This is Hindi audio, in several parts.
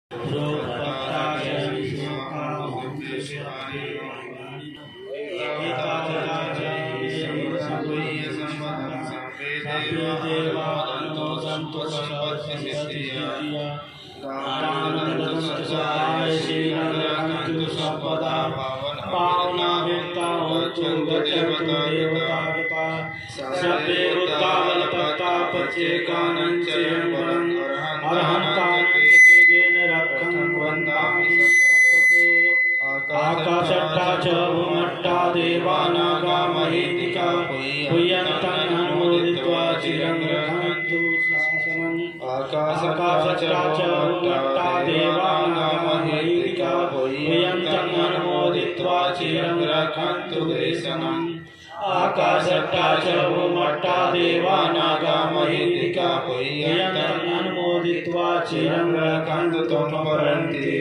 आकाशट्टा च भूमट्टा देवानागा महेतिका हुयन्तं अनुमोदित्वा चिरं रक्षन्तु शासनम् आकाशट्टा च भूमट्टा देवानागा महेतिका हुयन्तं अनुमोदित्वा चिरं रक्षन्तु देशनम् आकाशट्टा च भूमट्टा देवानागा महेतिका हुयन्तं अनुमोदित्वा चिरं रक्षन्तु त्वमपरन्ति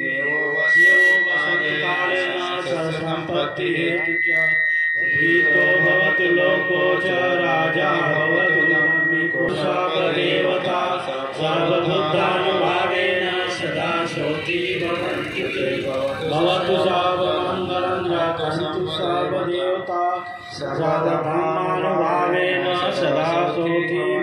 संपत्ति हेतु च प्रीतो भवतु लोको च राजा भवतु नमिको सर्वदेवता सर्वभूतानुभावेन सदा श्रोति भवतु सर्वमङ्गलं रक्षन्तु सर्वदेवता सर्वधर्मानुभावेन सदा श्रोति